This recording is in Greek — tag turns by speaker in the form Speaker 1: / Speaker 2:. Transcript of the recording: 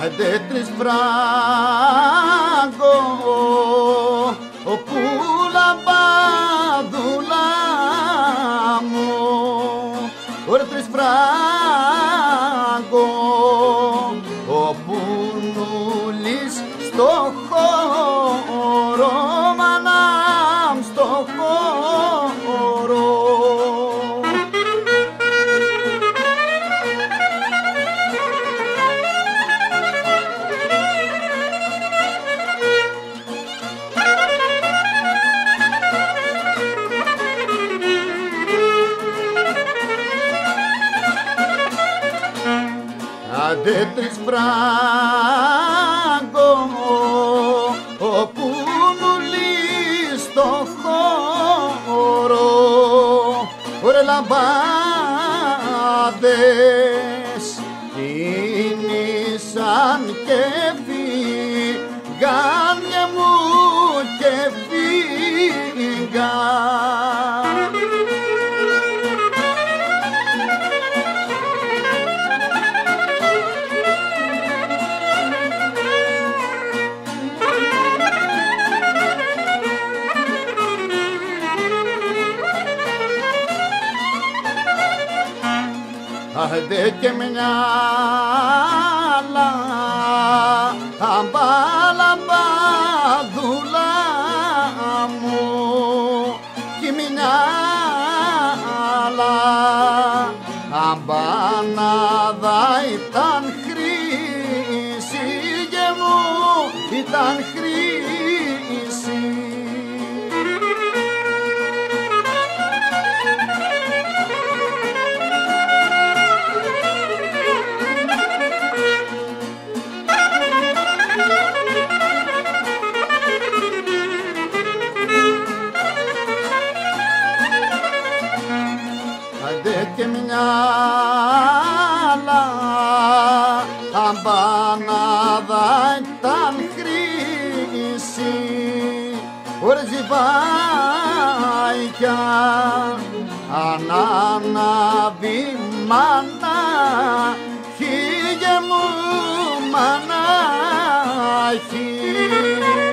Speaker 1: άντε 3 φράγκο όπου λαμπάδουλα μου, ωραία 3 φράγκο όπου νουλείς στο χώρο, μανάμ στο χώρο. Άντε 3 φράγκο όπου νουλείς στο χώρο, ωραία λαμπάδες κίνησαν και φύγαν μια μου και φύγαν. Άντε και μια λαμπαδούλα μου, κι μια λαμπανάδα ήταν χρήση και μου ήταν χρήση. Και μια λαμπανάδα ήταν χρήση, ωραία ζυβάκια ανάναβη μάνα, χίγε μου μανάχη.